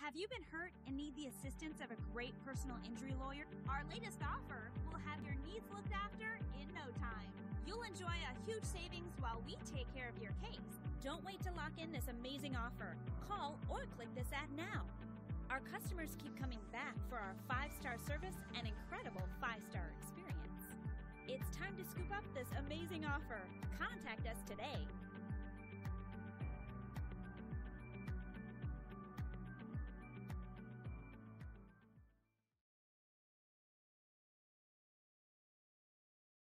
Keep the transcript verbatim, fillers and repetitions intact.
Have you been hurt and need the assistance of a great personal injury lawyer? Our latest offer will have your needs looked after in no time. You'll enjoy a huge savings while we take care of your case. Don't wait to lock in this amazing offer. Call or click this ad now. Our customers keep coming back for our five-star service and incredible five-star experience. It's time to scoop up this amazing offer. Contact us today.